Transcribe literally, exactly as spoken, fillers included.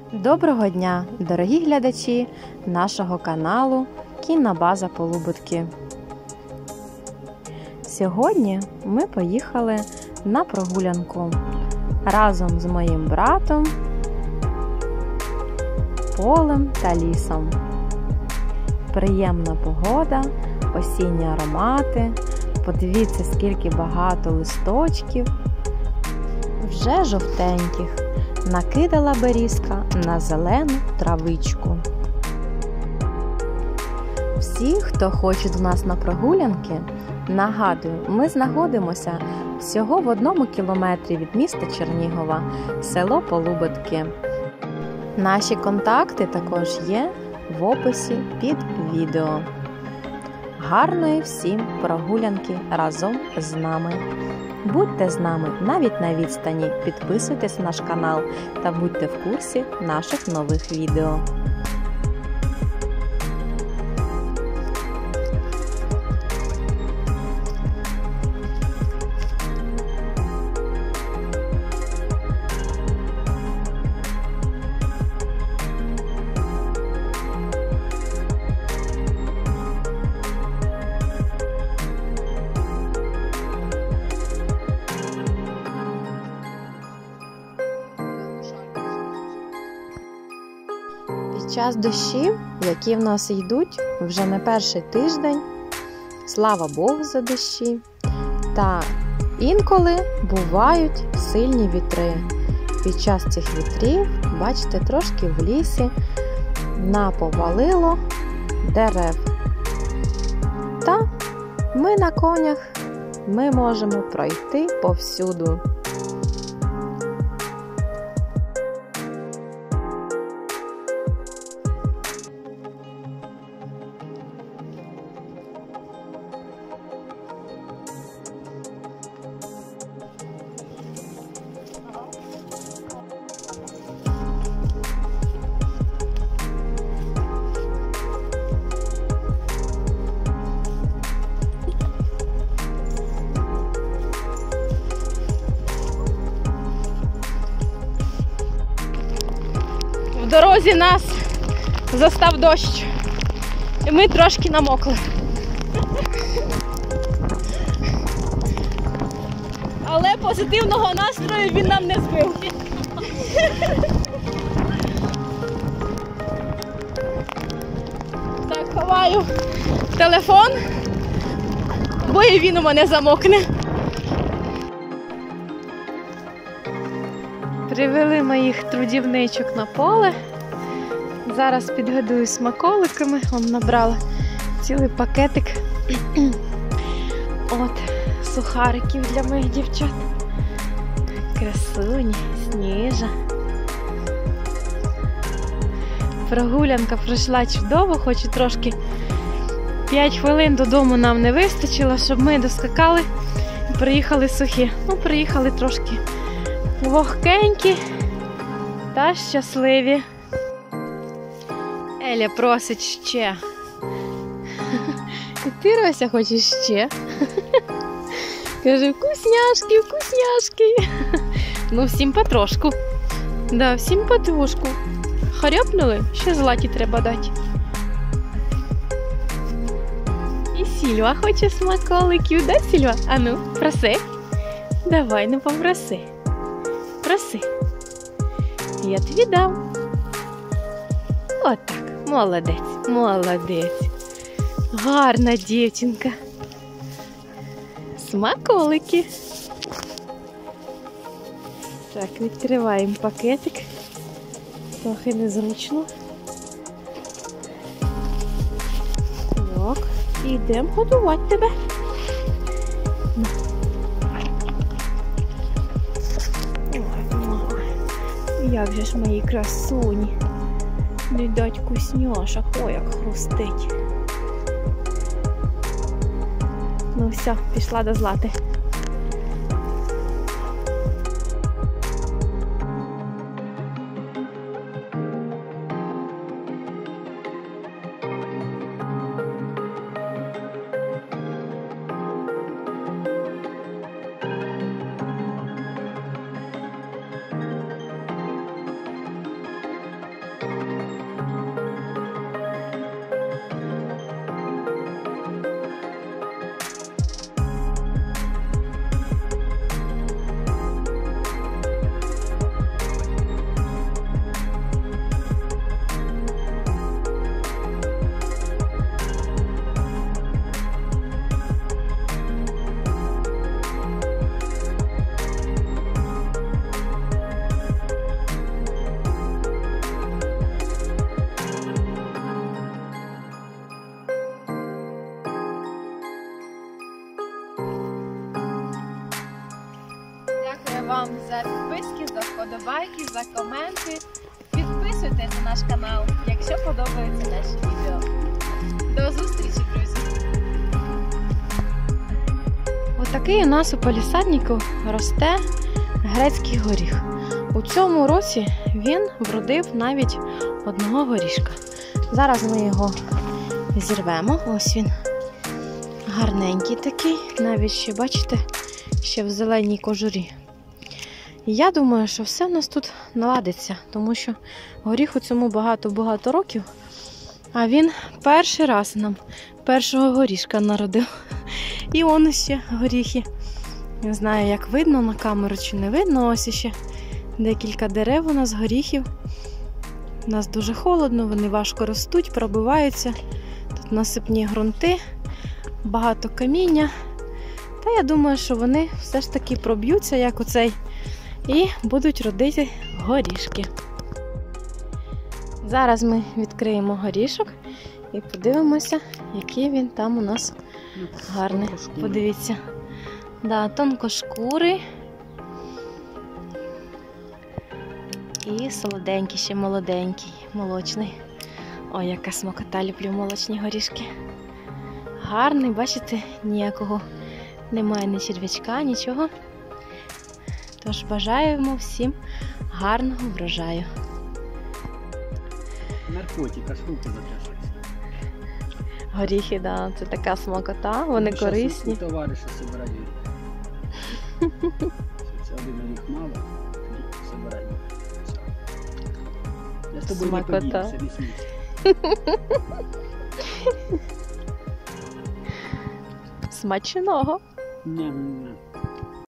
Доброго дня, дорогі глядачі нашого каналу Кінна-база Полуботки. Сьогодні ми поїхали на прогулянку разом з моїм братом, полем та лісом. Приємна погода, осінні аромати, подивіться, скільки багато листочків, вже жовтеньких. Накидала берізка на зелену травичку. Всі, хто хоче до нас на прогулянки, нагадую, ми знаходимося всього в одному кілометрі від міста Чернігова, село Полуботки. Наші контакти також є в описі під відео. Гарної всім прогулянки разом з нами! Будьте з нами навіть на відстані, підписуйтесь на наш канал та будьте в курсі наших нових відео. Під час дощів, які в нас йдуть вже не перший тиждень, слава Богу за дощі, та інколи бувають сильні вітри. Під час цих вітрів, бачите, трошки в лісі наповалило дерев. Та ми на конях, ми можемо пройти повсюду. В дорозі нас застав дощ, і ми трошки намокли. Але позитивного настрою він нам не збив. Так, ховаю телефон, бо і він у мене замокне. Привели моїх трудівничок на поле. Зараз підгодую смаколиками. Вон набрала цілий пакетик от сухариків для моїх дівчат. Красуні, Сніжа. Прогулянка пройшла чудово, хоч і трошки п'ять хвилин додому нам не вистачило, щоб ми доскакали і приїхали сухі. Ну, приїхали трошки вогкенькі та щасливі. Еля просить ще. І ти, Рося, хочеш ще? Каже, вкусняшки, вкусняшки. Ну, всім потрошку. Да, всім потрошку. Харьопнули? Ще златі треба дати. І Сільва хоче смаколиків, да, Сільва? А ну, проси. Давай, ну попроси. Проси. Я тобі дам. Отак. Молодець, молодець. Гарна дівчинка. Смаколики. Так, відкриваємо пакетик. Трохи незручно. Так, і йдемо годувати тебе. Як же ж мої красуні. Не дать вкусняшок. Ой, як хрустить. Ну все, пішла до Злати. лайки, за коменти. Підписуйтесь на наш канал, якщо подобаються наші відео. До зустрічі, друзі! Отакий у нас у палісаднику росте грецький горіх. У цьому році він вродив навіть одного горішка. Зараз ми його зірвемо. Ось він гарненький такий, навіть ще, бачите, ще в зеленій кожурі. Я думаю, що все в нас тут наладиться, тому що горіху цьому багато-багато років, а він перший раз нам першого горішка народив. І он ще горіхи. Не знаю, як видно на камеру чи не видно, ось ще декілька дерев у нас, горіхів. У нас дуже холодно, вони важко ростуть, пробиваються. Тут насипні ґрунти, багато каміння. Та я думаю, що вони все ж таки проб'ються, як оцей, і будуть родити горішки. Зараз ми відкриємо горішок і подивимося, який він там у нас гарний. Подивіться. Да, тонкошкурий. І солоденький, ще молоденький, молочний. Ой, яка смакота, люблю молочні горішки. Гарний, бачите, ніякого немає, ні черв'ячка, нічого. Тож бажаємо всім гарного врожаю. Наркотика, штуки запряжаються. Горіхи, да, це така смакота, вони Ну, корисні. щас у товариша собирають. Це один у них мало, собирають. Я з тобою не Смакота. поділюся, не смійся. Смачного! Ням-ням.